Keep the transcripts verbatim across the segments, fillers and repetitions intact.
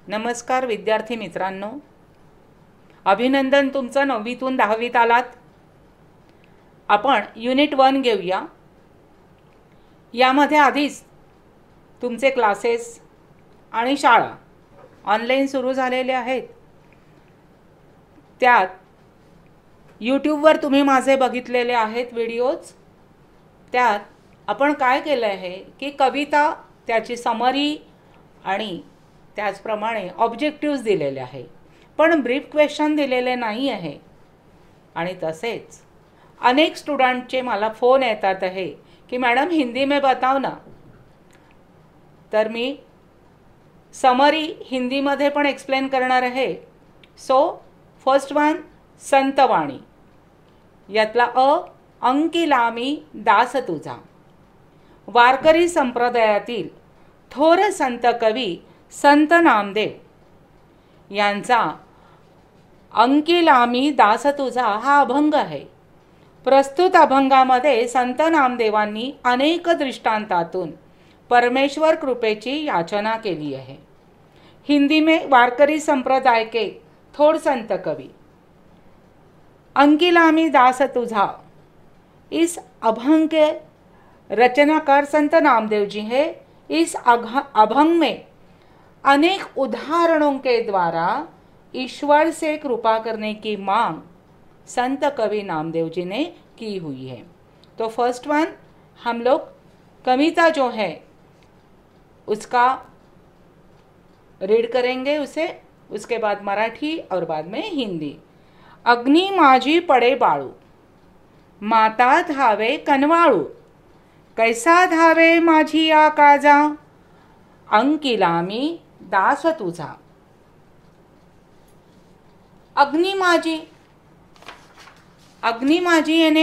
नमस्कार विद्यार्थी मित्रांनो, अभिनंदन तुमचं नववीतून दहावीत आलात. आपण युनिट वन घेऊया. यामध्ये आधीच तुमचे क्लासेस आणि शाळा ऑनलाईन सुरू झालेले आहेत. त्यात यूट्यूबवर तुम्ही माझे बघितलेले आहेत व्हिडिओज. त्यात आपण काय केलं आहे की कविता, त्याची समरी आणि त्याचप्रमाणे ऑब्जेक्टिव्स दिलेले आहे, पण ब्रीफ क्वेश्चन दिलेले नाही आहे. आणि तसेच अनेक स्टुडंटचे मला फोन येतात आहे की मॅडम हिंदी में बताओ ना. तर मी समरी हिंदीमध्ये पण एक्सप्लेन करणार आहे. सो फर्स्ट वन, संतवाणी. यातला अ, अंकिलामी दास तुझा. वारकरी संप्रदायातील थोर संत कवी संत नामदेव यांचा अंकिलामी दास तुझा हा अभंग आहे. प्रस्तुत अभंगामध्ये संत नामदेवांनी अनेक दृष्टांतातून परमेश्वर कृपेची याचना केली आहे. हिंदी में वारकरी संप्रदाय के थोर संत कवि अंकिलामी दास तुझा, इस अभंग के रचनाकार संत नामदेव जी है. इस अभंग में अनेक उदाहरणों के द्वारा ईश्वर से कृपा करने की मांग संत कवि नामदेव जी ने की हुई है. तो फर्स्ट वन हम लोग कविता जो है उसका रीड करेंगे उसे, उसके बाद मराठी और बाद में हिंदी. अग्नि माझी पडे बाळू, माता धावे कनवाळू, कैसा धावे माझी या काजा, अंकिलामी दास तुझा. अग्नि माझी, अग्नि माझी याने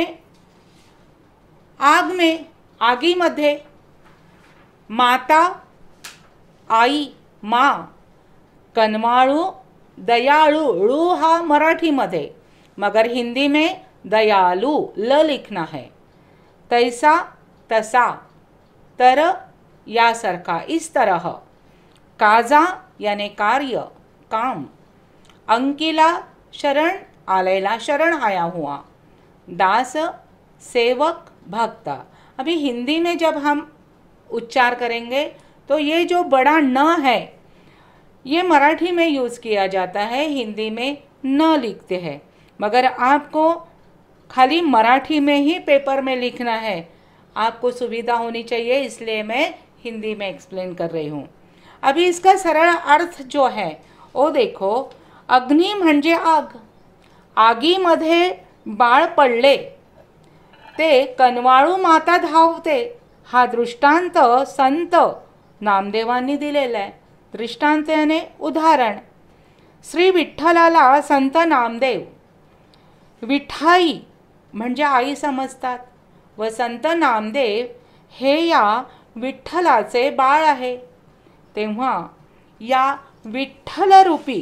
आग में, आगी मध्ये. माता आई, माँ. कनवाळू दयाळू, ळू हा मराठी मध्ये, मगर हिंदी में दयालु ल लिखना है. तैसा तसा, तर यासारखा, इस तरह. काजा याने कार्य, काम. अंकिला शरण आलेला, शरण आया हुआ. दास सेवक, भक्त. अभी हिंदी में जब हम उच्चार करेंगे तो ये जो बड़ा न है ये मराठी में यूज़ किया जाता है, हिंदी में न लिखते हैं. मगर आपको खाली मराठी में ही पेपर में लिखना है. आपको सुविधा होनी चाहिए, इसलिए मैं हिंदी में एक्सप्लेन कर रही हूँ. अभी इसका सरल अर्थ जो है वो देखो. अग्नि म्हणजे आग. आगीमध्ये बाळ पडले ते कनवाळू माता धावते. हा दृष्टांत संत नामदेवांनी दिलेला आहे. दृष्टांत याने उदाहरण. श्री विठ्ठलाला संत नामदेव विठाई म्हणजे आई समजतात व संत नामदेव हे या विठ्ठलाचे बाळ आहे. तेव्हा या विठ्ठलरूपी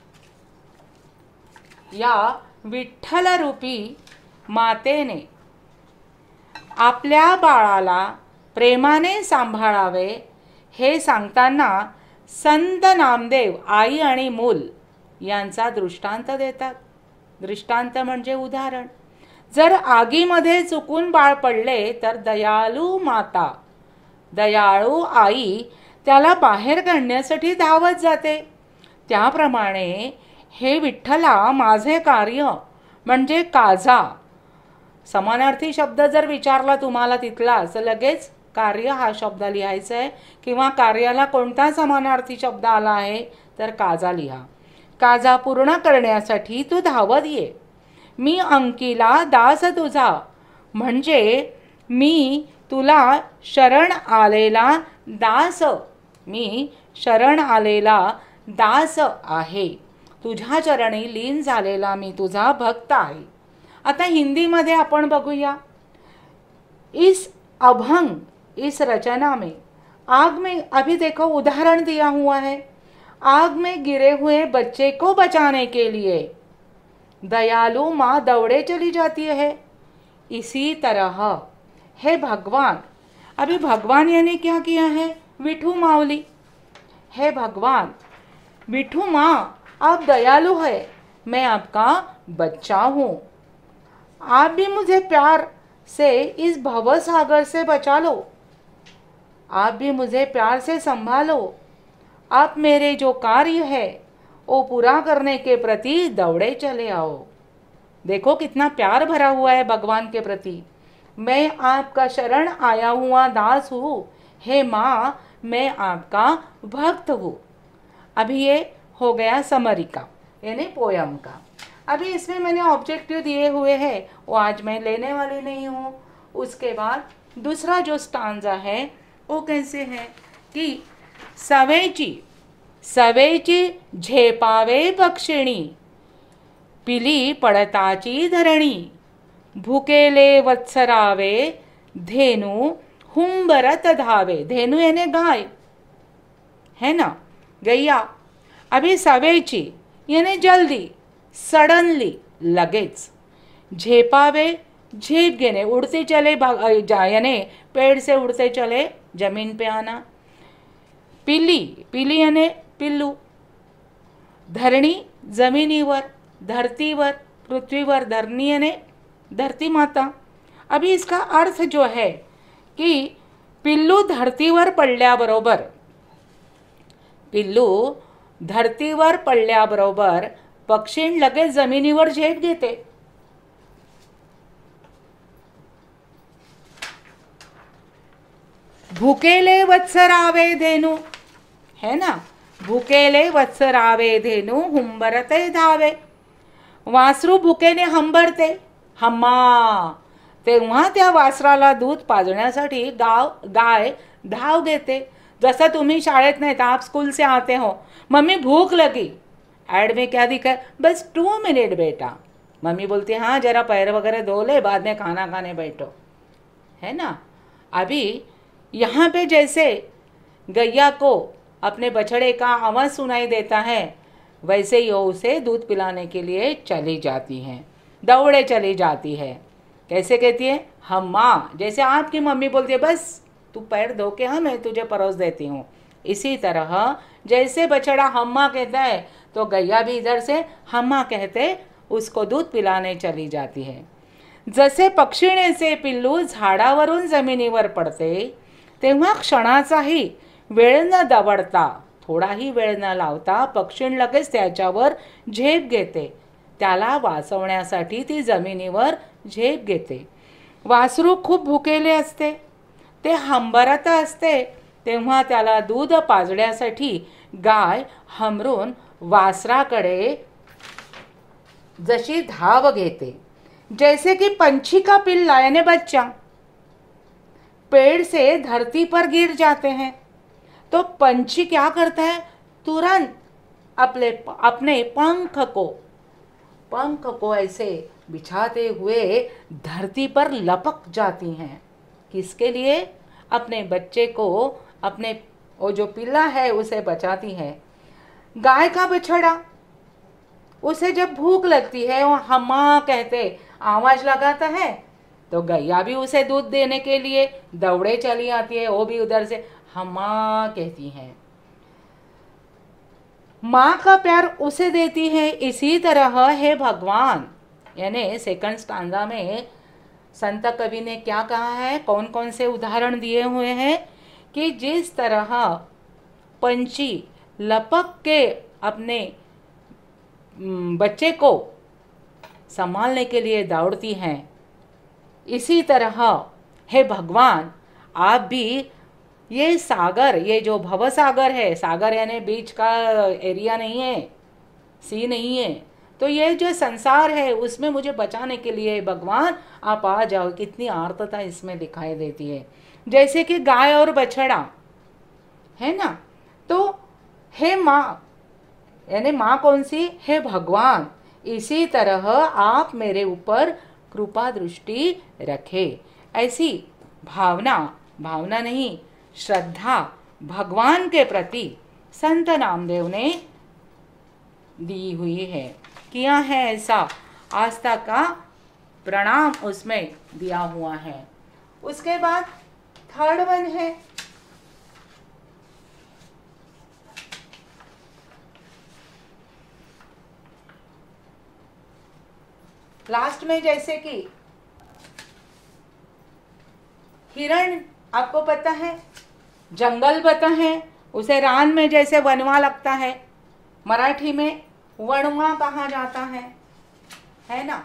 या विठ्ठलरूपी मातेने आपल्या बाळाला प्रेमाने सांभाळावे हे सांगताना संत नामदेव आई आणि मूल यांचा दृष्टांत देतात. दृष्टांत म्हणजे उदाहरण. जर आगीमध्ये चुकून बाळ पडले तर दयाळू माता, दयाळू आई त्याला बाहेर काढण्यासाठी धावत जाते. त्याप्रमाणे हे विठ्ठला माझे कार्य म्हणजे काजा. समानार्थी शब्द जर विचारला तुम्हाला तिथला तर लगेच कार्य हा शब्द लिहायचा आहे, किंवा कार्याला कोणता समानार्थी शब्द आला आहे तर काजा लिहा. काजा पूर्ण करण्यासाठी तू धावत ये. मी अंकिला दास तुझा म्हणजे मी तुला शरण आलेला दास, मी शरण आलेला दास आहे. तुझ्या चरणी लीन झालेला मी तुझा भक्त आहे. आता हिंदीमध्ये आपण बघूया. इस अभंग, इस रचना में आग में, अभी देखो उदाहरण दिया हुआ है. आग में गिरे हुए बच्चे को बचाने के लिए दयालु माँ दौड़े चली जाती है. इसी तरह हे भगवान. अभी भगवान यानी क्या किया है? विठू माऊली. हे भगवान मिठू माँ आप दयालु है, मैं आपका बच्चा हूँ, आप भी मुझे प्यार से इस भव सागर से बचा लो, आप भी मुझे प्यार से संभालो, आप मेरे जो कार्य है वो पूरा करने के प्रति दौड़े चले आओ। देखो कितना प्यार भरा हुआ है भगवान के प्रति। मैं आपका शरण आया हुआ दास हूँ, हे माँ मैं आपका भक्त हूँ। अभी ये हो गया समरी का यानी पोयम का। अभी इसमें मैंने ऑब्जेक्टिव दिए हुए हैं, वो आज मैं लेने वाली नहीं हूँ। उसके बाद दूसरा जो स्टांजा है वो कैसे है कि सवेची सवेची झेपावे पक्षिणी, पिली पडताची धरणी, भुकेले वत्सरावे धेनु हुंबरत धावे। धेनु यानी गाय है ना, गैया। अभी सवेची यानी जल्दी, सडनली, लगेच। झेपावे झेप घेने, उड़ते चले यानी पेड़ से उड़ते चले जमीन पे आना। पिली पिली यानी पिल्लू। धरणी जमिनीवर, धरतीवर, पृथ्वीवर, धरणी यानी धरती माता। अभी इसका अर्थ जो है की पिल्लू धरतीवर पडल्याबरोबर पिल्लू धरतीवर पडल्याबरोबर पक्षी लगेच जमिनीवर झेप घेते। भुकेले वत्सरावे धेनु है ना, भुकेले वत्सरावे धेनु हुंबरते धावे। वासरू भुकेने हंबरते, हम्मा, तेव्हा त्या वासराला दूध पाजण्यासाठी गाव गाय धाव घेते। जैसा तुम्ही शाळेत नहीं, आप स्कूल से आते हो, मम्मी भूख लगी, ऐड में क्या दिखा है, बस टू मिनट बेटा। मम्मी बोलती है हाँ जरा पैर वगैरह धो ले, बाद में खाना खाने बैठो, है ना। अभी यहाँ पे जैसे गैया को अपने बछड़े का आवाज़ सुनाई देता है, वैसे ही वो उसे दूध पिलाने के लिए चली जाती हैं, दौड़े चली जाती है। कैसे कहती है, हम माँ, जैसे आपकी मम्मी बोलती है बस तू पैर धो के हाँ मैं तुझे परोस देती हूँ। इसी तरह जैसे बछड़ा हम्मा कहता है तो गैया भी इधर से हम्मा कहते उसको दूध पिलाने चली जाती है। जसे पक्षिणीचे पिल्लू झाडावरून जमिनीवर पडते, तेव्हा क्षणाचाही वेळ न दवडता, थोडाही वेळ न लावता पक्षी लगेच त्याच्यावर झेप घेते, त्याला वाचवण्यासाठी ती जमिनीवर झेप घेते। वासरू खूप भुकेले असते, ते हंबरत असते, तेव्हा त्याला दूध पाजण्यासाठी गाय हमरून वासराकडे जशी धाव घेते। जैसे कि पंछी का पिल्ला यानी बच्चा पेड़ से धरती पर गिर जाते हैं तो पंछी क्या करता है, तुरंत अपने अपने पंख को पंख को ऐसे बिछाते हुए धरती पर लपक जाती हैं। किसके लिए, अपने बच्चे को, अपने वो जो पिल्ला है उसे बचाती है। गाय का बछड़ा, उसे जब भूख लगती है वो हम्मा कहते आवाज लगाता है तो गैया भी उसे दूध देने के लिए दौड़े चली आती है, वो भी उधर से हम्मा कहती है। माँ का प्यार उसे देती है। इसी तरह है भगवान, यानी सेकंड स्टांजा में संत कवि ने क्या कहा है, कौन कौन से उदाहरण दिए हुए हैं कि जिस तरह पंछी लपक के अपने बच्चे को संभालने के लिए दौड़ती हैं, इसी तरह हे भगवान आप भी ये सागर, ये जो भव सागर है, सागर यानी बीच का एरिया नहीं है, सी नहीं है, तो ये जो संसार है उसमें मुझे बचाने के लिए भगवान आप आ जाओ। कितनी आर्तता इसमें दिखाई देती है। जैसे कि गाय और बछड़ा है ना, तो हे माँ यानी माँ कौन सी है, भगवान। इसी तरह आप मेरे ऊपर कृपा दृष्टि रखे। ऐसी भावना, भावना नहीं श्रद्धा भगवान के प्रति संत नामदेव ने दी हुई है, किया है ऐसा आस्था का प्रणाम उसमें दिया हुआ है। उसके बाद थर्ड वन है लास्ट में जैसे कि हिरण, आपको पता है जंगल पता है, उसे रान में जैसे वनवा लगता है, मराठी में वणवा कहा जाता है, है ना।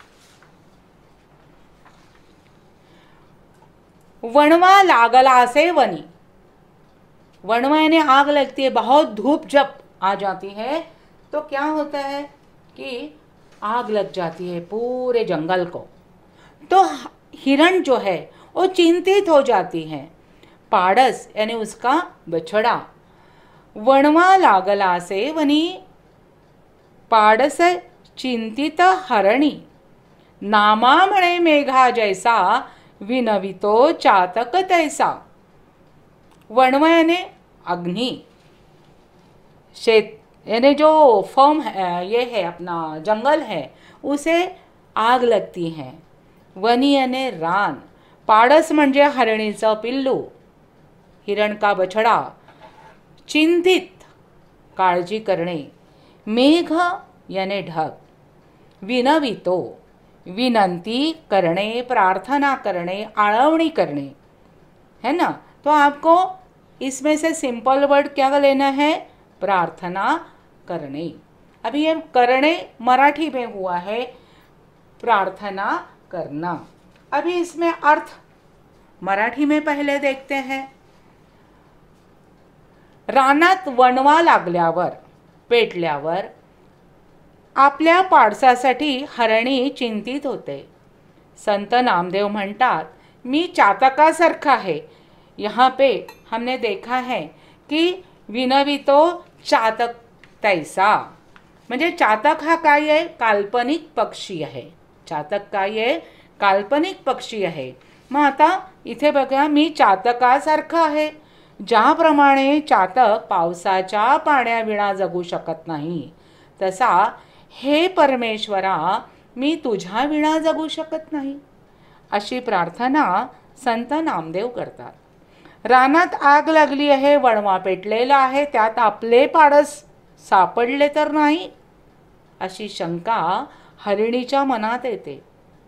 वणवा लागला से वनी, वणवा यानी आग लगती है, बहुत धूप जब आ जाती है तो क्या होता है कि आग लग जाती है पूरे जंगल को। तो हिरण जो है वो चिंतित हो जाती है। पाड़स यानी उसका बछड़ा, वणवा लागला से वनी, पाड़स चिंतित हरणी, नामा म्हणे मेघा जैसा, विनवितो चातक तैसा। वणवा यानी अग्नि, शेत यानी जो फर्म है, ये है अपना जंगल है, उसे आग लगती है। वनी यानी रान, पाडस म्हणजे हरणीचं पिल्लू, हिरण का बछड़ा, चिंतित काळजी करणे, मेघ यानी ढग, विनवितो विनंती करणे, प्रार्थना करणे, आळवणी करणे, है ना। तो आपको इसमें से सिंपल वर्ड क्या लेना है, प्रार्थना करने। अभी ये करने मराठी में हुआ है, प्रार्थना करना। अभी इसमें अर्थ मराठी में पहले देखते हैं। रानात वणवा लागल्यावर, पेटल्यावर आपल्या पाडसासाठी हरणी चिंतित होते। संत नामदेव म्हणतात, मी चातकासारखा है। यहाँ पे हमने देखा है कि विनवितो चातक तैसा, म्हणजे चातक हा काय आहे, काल्पनिक पक्षी आहे। चातक काय आहे, काल्पनिक पक्षी आहे। मग आता इथे बघा, मी चातकासारखा आहे। ज्याप्रमाणे चातक पावसाच्या पाण्याविना जगू शकत नाही, तसा हे परमेश्वरा मी तुझ्या विना जगू शकत नाही, अशी प्रार्थना संत नामदेव करतात। रानात आग लागली आहे, वणवा पेटलेला आहे, त्यात आपले पाडस सापडले तर नाही, अशी शंका हरिणीच्या मनात येते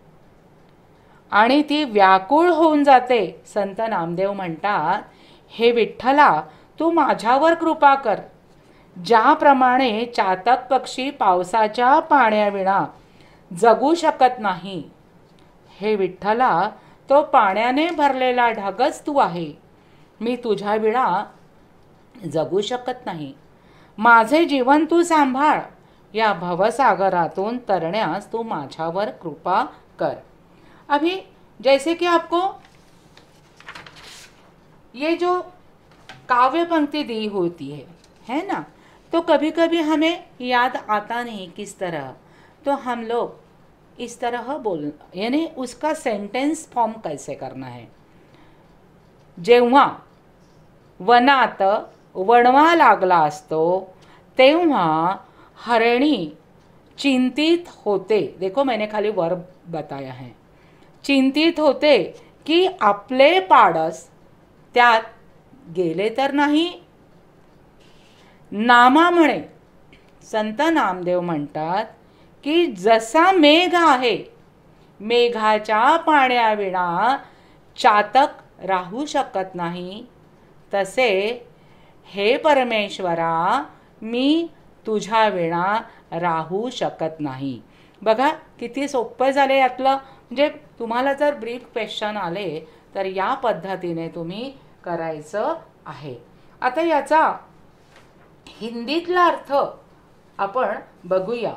आणि ती व्याकुळ होऊन जाते। संत नामदेव म्हणतात, हे विठ्ठला तू माझ्यावर कृपा कर। ज्याप्रमाणे चातक पक्षी पावसाच्या पाण्याविना जगू शकत नाही, हे विठ्ठला तो पाण्याने भरलेला ढगच तू आहे। मी तुझ्या विना जगू शकत नाही। माझे जीवन तू सांभाळ, या भवसागरातून तरण्यास तू माझ्यावर कृपा कर। अभी जैसे कि आपको ये जो काव्य पंक्ति दी होती है है ना, तो कभी कभी हमें याद आता नहीं किस तरह, तो हम लोग इस तरह बोल, यानी उसका सेंटेंस फॉर्म कैसे करना है। जेव्हा वनात वणवा लागला असतो तेव्हा हरणी चिंतित होते। देखो मैंने खाली वर्ब बताया है। चिंतित होते कि आपले पाडस त्यात गेले तर नाही। नामा म्हणे, संत नामदेव म्हणतात की जसा मेघ आहे, मेघाच्या पाण्याविना चातक राहू शकत नाही, तसे हे परमेश्वरा मी तुझ्या विना राहू शकत नाही। बघा किती सोपं झाले यातलं। म्हणजे तुम्हाला जर ब्रीफ क्वेश्चन आले तर या पद्धतीने तुम्ही करायचं आहे। आता याचा हिंदीतला अर्थ आपण बघूया।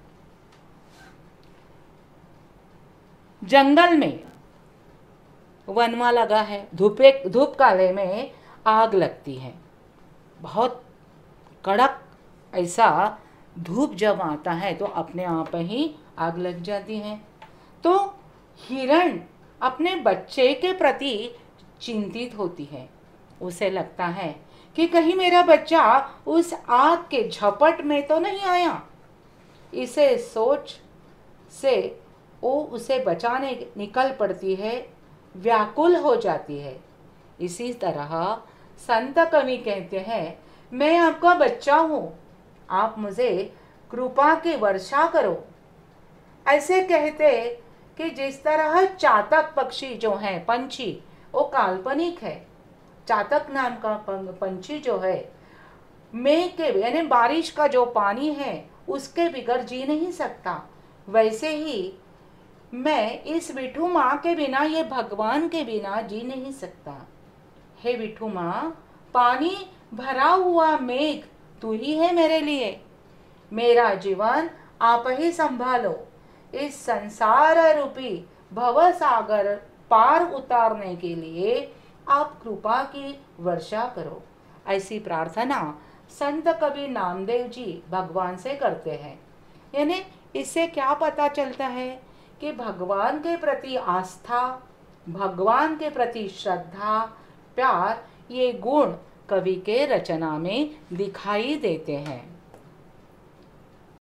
जंगल में वनवा लगा है, धूपे धूप काले में आग लगती है। बहुत कड़क ऐसा धूप जब आता है तो अपने आप ही आग लग जाती है। तो हिरण अपने बच्चे के प्रति चिंतित होती है। उसे लगता है कि कहीं मेरा बच्चा उस आग के झपट में तो नहीं आया। इसे सोच से वो उसे बचाने निकल पड़ती है, व्याकुल हो जाती है। इसी तरह संत कवि कहते हैं, मैं आपका बच्चा हूँ, आप मुझे कृपा की वर्षा करो। ऐसे कहते कि जिस तरह चातक पक्षी जो हैं, पंछी, वो काल्पनिक है। चातक नाम का पंछी जो है मेघ के यानी बारिश का जो पानी है उसके बिगर जी नहीं सकता, वैसे ही मैं इस विठू माँ के बिना, ये भगवान के बिना जी नहीं सकता। हे विठू माँ, पानी भरा हुआ मेघ तू ही है मेरे लिए, मेरा जीवन आप ही संभालो। इस संसार रूपी भव सागर पार उतारने के लिए आप कृपा की वर्षा करो। ऐसी प्रार्थना संत कबीर नामदेव जी भगवान से करते हैं। यानी इससे क्या पता चलता है कि भगवान के प्रति आस्था, भगवान के प्रति श्रद्धा, प्यार, ये गुण कवि के रचना में दिखाई देते हैं।